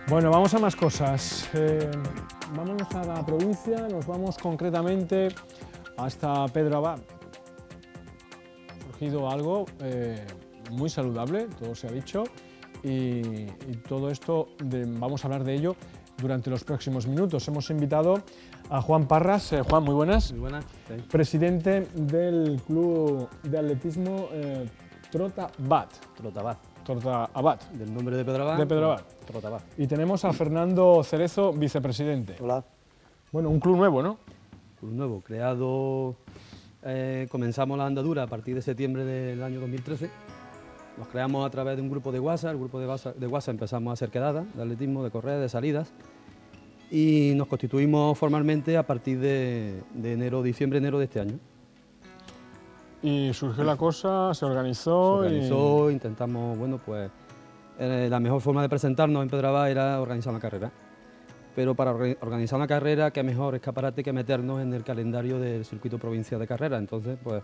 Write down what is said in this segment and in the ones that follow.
Bueno, vamos a más cosas. Vámonos a la provincia, nos vamos concretamente hasta Pedro Abad. Ha surgido algo muy saludable, todo se ha dicho, y todo esto, vamos a hablar de ello durante los próximos minutos. Hemos invitado a Juan Parras. Juan, muy buenas. Muy buenas. Sí. Presidente del Club de Atletismo Trota-Abad. Trota-Abad. Del nombre de Pedro Abad. De Pedro Abad. Trota-Abad. Y tenemos a Fernando Cerezo, vicepresidente. Hola. Bueno, un club nuevo, ¿no? Club nuevo, creado, comenzamos la andadura a partir de septiembre del año 2013. Nos creamos a través de un grupo de WhatsApp. El grupo de WhatsApp empezamos a hacer quedadas de atletismo, de correr, de salidas. Y nos constituimos formalmente a partir de diciembre-enero de este año. Y surgió la cosa, se organizó. Intentamos, bueno, pues la mejor forma de presentarnos en Pedro Abad era organizar una carrera. Pero para organizar una carrera, qué mejor escaparate que meternos en el calendario del circuito provincial de carrera. Entonces, pues,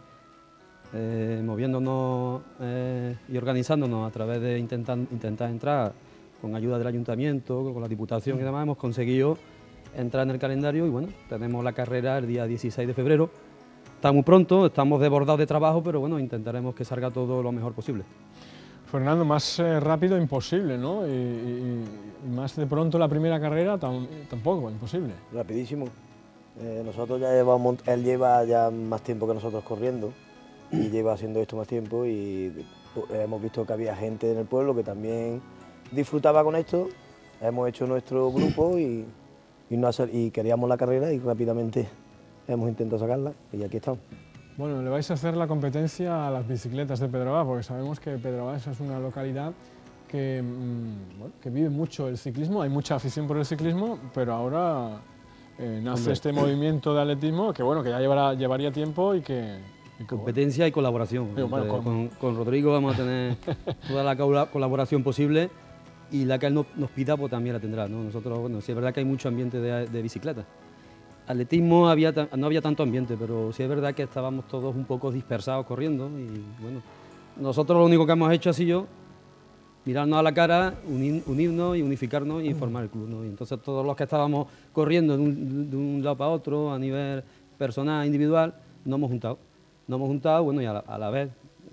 moviéndonos y organizándonos a través de intentar entrar con ayuda del ayuntamiento, con la diputación y demás, hemos conseguido entrar en el calendario y bueno, tenemos la carrera el día 16 de febrero. Está muy pronto, estamos desbordados de trabajo, pero bueno, intentaremos que salga todo lo mejor posible. Fernando, más rápido imposible, ¿no? Y más de pronto la primera carrera tampoco, imposible. Rapidísimo. Nosotros ya llevamos, él lleva ya más tiempo que nosotros corriendo y lleva haciendo esto más tiempo y hemos visto que había gente en el pueblo que también disfrutaba con esto. Hemos hecho nuestro grupo y queríamos la carrera y rápidamente hemos intentado sacarla y aquí estamos. Bueno, le vais a hacer la competencia a las bicicletas de Pedro Abad, porque sabemos que Pedro Abad es una localidad que, bueno, que vive mucho el ciclismo, hay mucha afición por el ciclismo, pero ahora nace este movimiento de atletismo que, bueno, que ya llevaría tiempo y que... Competencia y colaboración. Bueno, con Rodrigo vamos a tener toda la colaboración posible y la que él nos pida pues también la tendrá, ¿no? Nosotros, bueno, sí es verdad que hay mucho ambiente de bicicleta. Atletismo no había tanto ambiente, pero sí es verdad que estábamos todos un poco dispersados corriendo y bueno, nosotros lo único que hemos hecho ha sido mirarnos a la cara, unirnos y unificarnos y formar el club, ¿no? Y entonces todos los que estábamos corriendo de un lado para otro a nivel personal, individual, nos hemos juntado, bueno, y a la vez,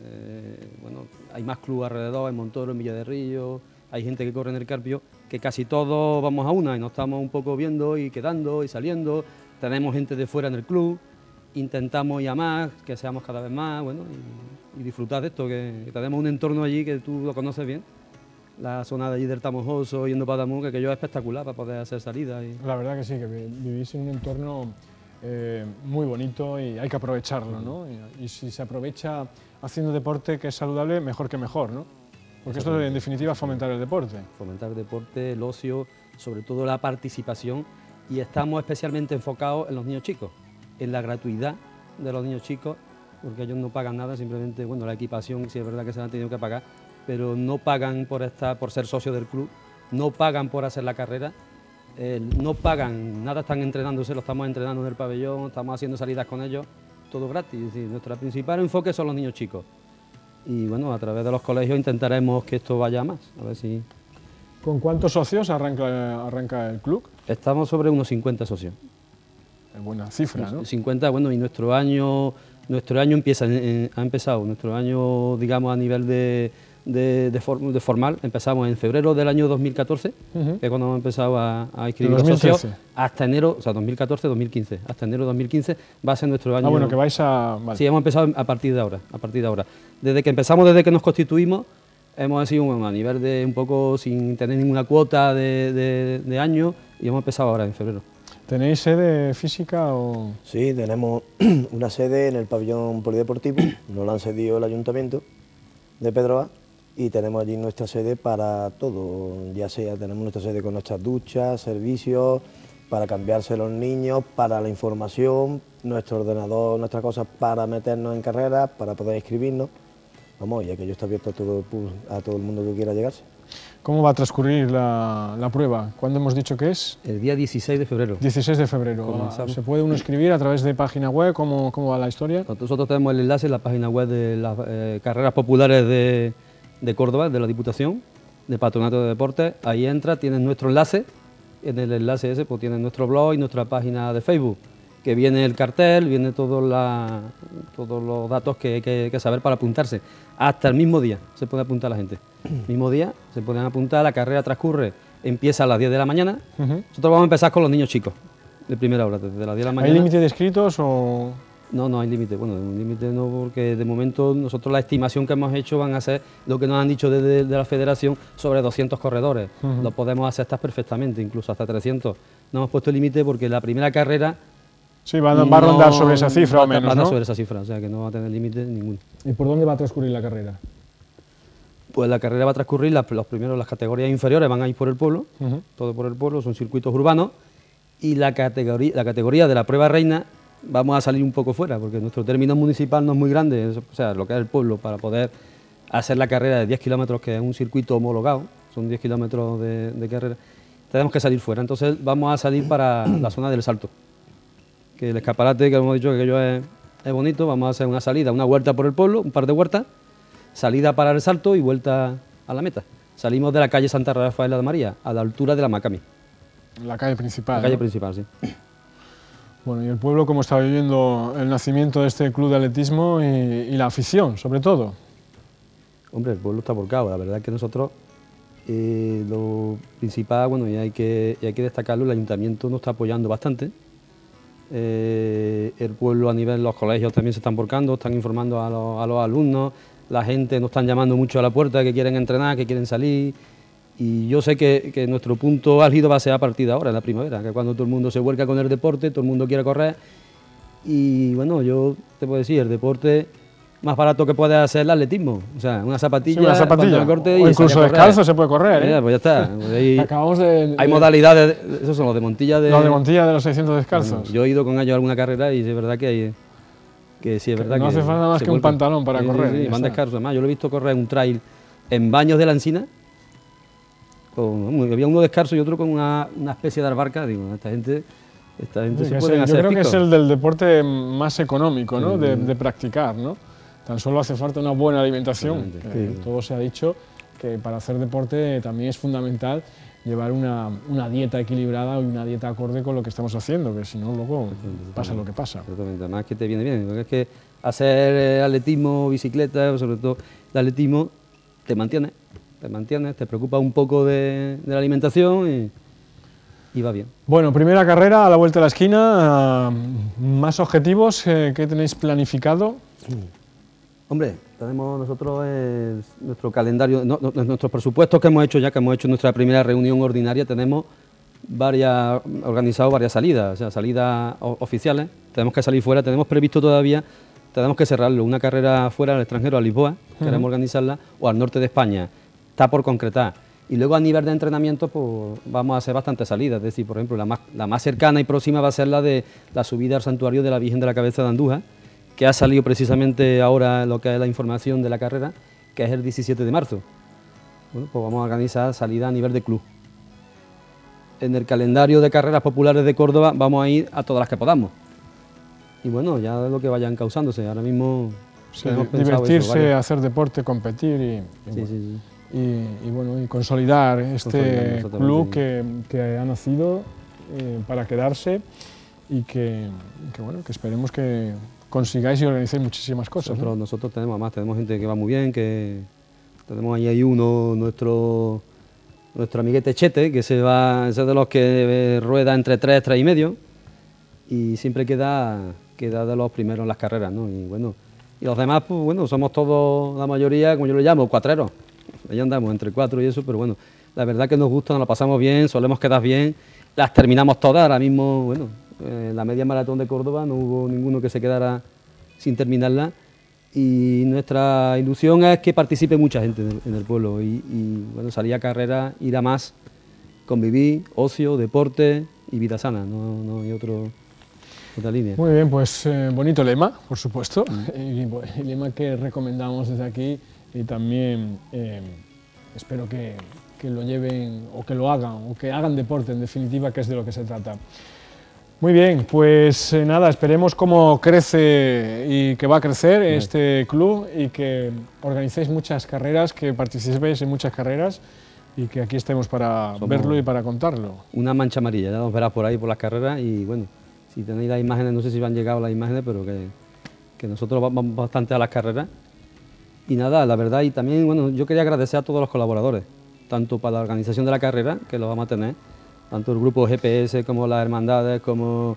bueno, hay más clubes alrededor, en Montoro, en Villa de Río, hay gente que corre en el Carpio, que casi todos vamos a una y nos estamos un poco viendo y quedando y saliendo. Tenemos gente de fuera en el club, intentamos ir a más, que seamos cada vez más, bueno, y disfrutar de esto, que tenemos un entorno allí que tú lo conoces bien. La zona de allí del Tamojoso, yendo para Tamuca, que aquello es espectacular para poder hacer salidas. La verdad que sí, que vivís en un entorno muy bonito y hay que aprovecharlo, ¿no? Y si se aprovecha haciendo deporte que es saludable, mejor que mejor, ¿no? Porque esto en definitiva es fomentar el deporte. Fomentar el deporte, el ocio, sobre todo la participación, y estamos especialmente enfocados en los niños chicos, en la gratuidad de los niños chicos, porque ellos no pagan nada, simplemente, bueno, la equipación sí es verdad que se la han tenido que pagar, pero no pagan por ser socios del club, no pagan por hacer la carrera, no pagan nada, están entrenándose, lo estamos entrenando en el pabellón, estamos haciendo salidas con ellos, todo gratis. Es decir, nuestro principal enfoque son los niños chicos. Y bueno, a través de los colegios intentaremos que esto vaya más, a ver si... ¿Con cuántos socios arranca el club? Estamos sobre unos 50 socios. Es buena cifra, ¿no? 50, bueno, y nuestro año ha empezado, nuestro año, digamos, a nivel de formal, empezamos en febrero del año 2014, que es cuando hemos empezado a inscribir los socios, hasta enero, o sea, 2014-2015, hasta enero de 2015 va a ser nuestro año. Ah, bueno, que vais a... Vale. Sí, hemos empezado a partir de ahora, Desde que nos constituimos, hemos sido a nivel de un poco sin tener ninguna cuota de año y hemos empezado ahora en febrero. ¿Tenéis sede física o...? Sí, tenemos una sede en el pabellón polideportivo, nos la han cedido el ayuntamiento de Pedro Abad y tenemos allí nuestra sede para todo, ya sea tenemos nuestra sede con nuestras duchas, servicios, para cambiarse los niños, para la información, nuestro ordenador, nuestras cosas para meternos en carreras, para poder inscribirnos. Vamos, ya que yo estoy abierto a todo el mundo que quiera llegarse. ¿Cómo va a transcurrir la prueba? ¿Cuándo hemos dicho que es? El día 16 de febrero. 16 de febrero. ¿Se puede uno inscribir a través de página web? ¿Cómo va la historia? Nosotros tenemos el enlace en la página web de las carreras populares de Córdoba, de la Diputación, de Patronato de Deportes, ahí entra, tienes nuestro enlace, en el enlace ese pues tienes nuestro blog y nuestra página de Facebook, que viene el cartel, viene todos los datos que hay que saber para apuntarse. Hasta el mismo día se puede apuntar la gente. El mismo día se pueden apuntar, la carrera transcurre, empieza a las 10 de la mañana. Nosotros vamos a empezar con los niños chicos, de primera hora, desde las 10 de la mañana. ¿Hay límite de inscritos o...? No, no hay límite. Bueno, un límite no, porque de momento nosotros la estimación que hemos hecho van a ser lo que nos han dicho desde la federación sobre 200 corredores. Lo podemos aceptar perfectamente, incluso hasta 300. No hemos puesto límite porque la primera carrera... Sí, va a rondar sobre esa cifra o menos, va a ¿no? sobre esa cifra, o sea que no va a tener límite ninguno. ¿Y por dónde va a transcurrir la carrera? Pues la carrera va a transcurrir, las categorías inferiores van a ir por el pueblo, todo por el pueblo, son circuitos urbanos, y la categoría de la prueba reina vamos a salir un poco fuera, porque nuestro término municipal no es muy grande, o sea, lo que es el pueblo, para poder hacer la carrera de 10 kilómetros, que es un circuito homologado, son 10 kilómetros de carrera, tenemos que salir fuera. Entonces vamos a salir para la zona del Salto, que el escaparate, que hemos dicho que aquello es bonito, vamos a hacer una salida, una vuelta por el pueblo, un par de vueltas, salida para el Salto y vuelta a la meta. Salimos de la calle Santa Rafaela de María, a la altura de la Macami. La calle principal. La calle ¿no? principal, sí. Bueno, y el pueblo, ¿cómo está viviendo el nacimiento de este club de atletismo y la afición, sobre todo? Hombre, el pueblo está volcado. La verdad es que nosotros, lo principal, bueno, y hay que destacarlo, el ayuntamiento nos está apoyando bastante. El pueblo a nivel, los colegios también se están volcando, están informando a los alumnos, la gente nos están llamando mucho a la puerta, que quieren entrenar, que quieren salir. Y yo sé que nuestro punto álgido va a ser a partir de ahora, en la primavera, que cuando todo el mundo se vuelca con el deporte, todo el mundo quiere correr. Y bueno, yo te puedo decir, el deporte más barato que puede hacer el atletismo. O sea, una zapatilla, o incluso descalzo se puede correr. Pues ya está. Hay modalidades, esos son los de Montilla de... Los de Montilla de los 600 descalzos. Bueno, yo he ido con ellos a alguna carrera y es verdad que sí, es verdad que... No hace falta más que un pantalón para correr. Sí, van descalzos. Además, yo lo he visto correr un trail en Baños de la Encina. Había uno descalzo y otro con una especie de albarca. Digo, esta gente sí pueden hacer. Yo creo que es el del deporte más económico, ¿no? De practicar, ¿no? Tan solo hace falta una buena alimentación. Todo se ha dicho que para hacer deporte también es fundamental llevar una dieta equilibrada y una dieta acorde con lo que estamos haciendo, que si no luego pasa lo que pasa. Exactamente, además que te viene bien, porque es que hacer atletismo, bicicleta, sobre todo el atletismo, te mantienes, te preocupa un poco de la alimentación y va bien. Bueno, primera carrera a la vuelta de la esquina, ¿más objetivos que tenéis planificado? Hombre, tenemos nosotros nuestro calendario, nuestros presupuestos que hemos hecho ya, que hemos hecho nuestra primera reunión ordinaria, tenemos organizado varias salidas, o sea, salidas oficiales, tenemos que salir fuera, tenemos previsto todavía, tenemos que cerrarlo, una carrera fuera al extranjero, a Lisboa, queremos organizarla, o al norte de España, está por concretar. Y luego a nivel de entrenamiento, pues vamos a hacer bastantes salidas, es decir, por ejemplo, la más cercana y próxima va a ser la de la subida al santuario de la Virgen de la Cabeza de Andújar, que ha salido precisamente ahora lo que es la información de la carrera, que es el 17 de marzo. Bueno, pues vamos a organizar salida a nivel de club. En el calendario de carreras populares de Córdoba vamos a ir a todas las que podamos. Y bueno, ya de lo que vayan causándose. Ahora mismo divertirse, hacer deporte, competir y bueno, y consolidar este club que ha nacido para quedarse y que esperemos que consigáis y organicéis muchísimas cosas. Nosotros tenemos gente que va muy bien, que tenemos ahí uno, nuestro amiguete Chete, que ese es de los que rueda entre 3 y medio, y siempre queda de los primeros en las carreras, ¿no? Y bueno, y los demás, pues bueno, somos todos, la mayoría, como yo lo llamo, cuatreros. Ahí andamos entre 4 y eso, pero bueno, la verdad que nos gusta, nos lo pasamos bien, solemos quedar bien, las terminamos todas. Ahora mismo, bueno, la media maratón de Córdoba no hubo ninguno que se quedara sin terminarla, y nuestra ilusión es que participe mucha gente en el pueblo y bueno, salir a carrera, ir a más, convivir, ocio, deporte y vida sana, no hay otra línea. Muy bien, pues bonito lema, por supuesto, y el lema que recomendamos desde aquí, y también espero que lo lleven o que lo hagan, o que hagan deporte en definitiva, que es de lo que se trata. Muy bien, pues nada, esperemos cómo crece y que va a crecer este club y que organicéis muchas carreras, que participéis en muchas carreras, y que aquí estemos para Somos verlo y para contarlo. Una mancha amarilla, ya nos verás por ahí, por las carreras, y bueno, si tenéis las imágenes, no sé si han llegado las imágenes, pero que nosotros vamos bastante a las carreras. Y nada, la verdad, y también, bueno, yo quería agradecer a todos los colaboradores, tanto para la organización de la carrera, que lo vamos a tener, tanto el grupo GPS como las hermandades, como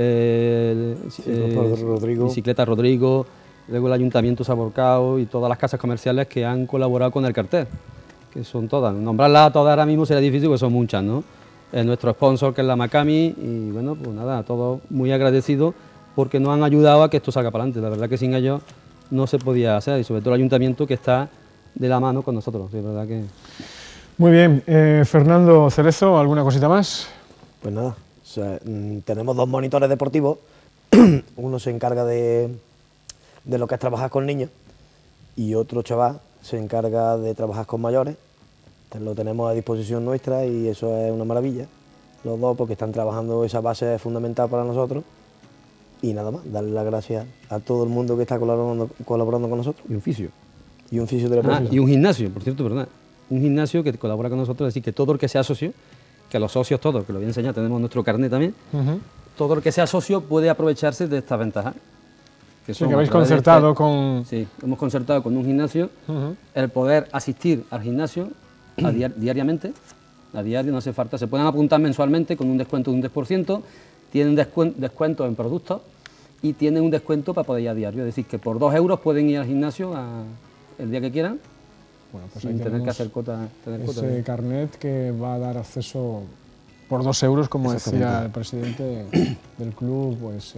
Rodrigo. Bicicleta Rodrigo, luego el Ayuntamiento se ha volcado y todas las casas comerciales que han colaborado con el cartel, que son todas. Nombrarlas a todas ahora mismo sería difícil porque son muchas, ¿no? Nuestro sponsor, que es la Macami, y bueno, pues nada, a todos muy agradecidos porque nos han ayudado a que esto salga para adelante. La verdad que sin ellos no se podía hacer, y sobre todo el Ayuntamiento, que está de la mano con nosotros, de verdad que... Muy bien, Fernando Cerezo, ¿alguna cosita más? Pues nada, o sea, tenemos 2 monitores deportivos, uno se encarga de lo que es trabajar con niños y otro chaval se encarga de trabajar con mayores. Entonces, lo tenemos a disposición nuestra y eso es una maravilla, los dos, porque están trabajando esa base fundamental para nosotros. Y nada más, darle las gracias a todo el mundo que está colaborando con nosotros. Y un fisio. Y un fisioterapeuta. Y un gimnasio, por cierto, ¿verdad? Un gimnasio que colabora con nosotros, es decir, que todo el que sea socio, que los socios todos, que lo voy a enseñar, tenemos nuestro carnet también, todo el que sea socio puede aprovecharse de estas ventajas. Sí, que habéis concertado con... Sí, hemos concertado con un gimnasio el poder asistir al gimnasio diariamente, a diario, no hace falta, se pueden apuntar mensualmente con un descuento de un 10%, tienen descuento en productos y tienen un descuento para poder ir a diario, es decir, que por 2 euros pueden ir al gimnasio el día que quieran, bueno, pues sin tener que hacer cuota. Ese carnet que va a dar acceso por 2 euros, como decía el presidente del club, pues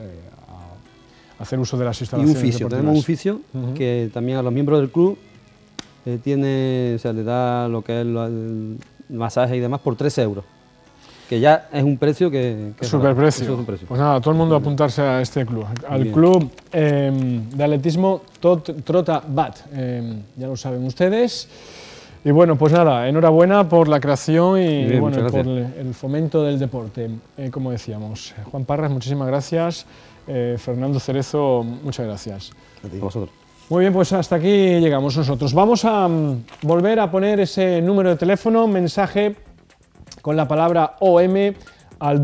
a hacer uso de las Y instalaciones un fisio, tenemos un fisio que también a los miembros del club le da lo que es el masaje y demás por 3 euros. Que ya es un precio que es superprecio. Es un precio. Pues nada, todo el mundo a apuntarse a este club, al club de atletismo Trota Bat, ya lo saben ustedes. Y bueno, pues nada, enhorabuena por la creación y Bien, bueno, por el fomento del deporte, como decíamos. Juan Parras, muchísimas gracias. Fernando Cerezo, muchas gracias. A vosotros. Muy bien, pues hasta aquí llegamos nosotros. Vamos a volver a poner ese número de teléfono, mensaje con la palabra OM al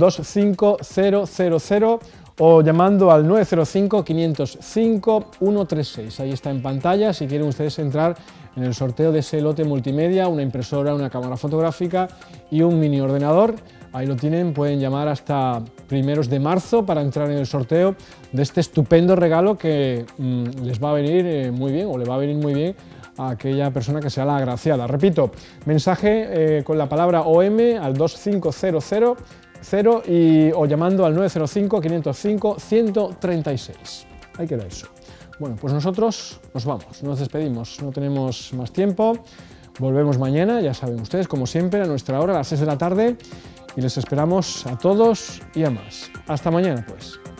25000 o llamando al 905 505 136. Ahí está en pantalla si quieren ustedes entrar en el sorteo de ese lote multimedia, una impresora, una cámara fotográfica y un mini ordenador. Ahí lo tienen, pueden llamar hasta primeros de marzo para entrar en el sorteo de este estupendo regalo que les va a venir muy bien, o le va a venir muy bien a aquella persona que sea la agraciada. Repito, mensaje con la palabra OM al 25000 o llamando al 905 505 136. Ahí queda eso. Bueno, pues nosotros nos vamos, nos despedimos, no tenemos más tiempo. Volvemos mañana, ya saben ustedes, como siempre, a nuestra hora, a las 6 de la tarde, y les esperamos a todos y a más. Hasta mañana, pues.